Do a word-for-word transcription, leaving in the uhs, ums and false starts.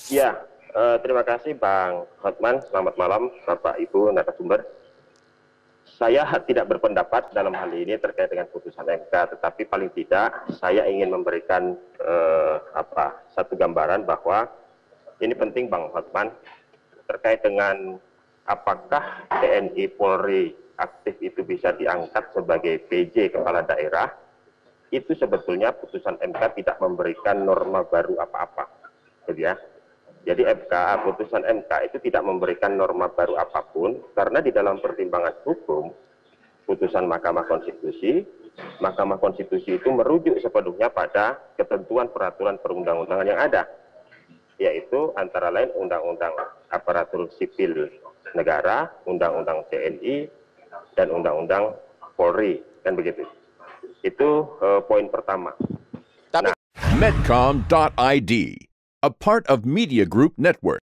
Ya, eh, terima kasih Bang Hotman. Selamat malam Bapak Ibu narasumber. Saya tidak berpendapat dalam hal ini terkait dengan putusan M K, tetapi paling tidak saya ingin memberikan eh, apa satu gambaran bahwa ini penting Bang Hotman terkait dengan apakah T N I Polri aktif itu bisa diangkat sebagai P J kepala daerah. Itu sebetulnya putusan M K tidak memberikan norma baru apa-apa, gitu ya. Jadi M K, putusan M K itu tidak memberikan norma baru apapun, karena di dalam pertimbangan hukum, putusan Mahkamah Konstitusi, Mahkamah Konstitusi itu merujuk sepenuhnya pada ketentuan peraturan perundang-undangan yang ada, yaitu antara lain Undang-Undang Aparatur Sipil Negara, Undang-Undang T N I, dan Undang-Undang Polri, kan begitu. Itu eh, poin pertama. Tapi Nah, Medcom dot I D, a part of Media Group Network.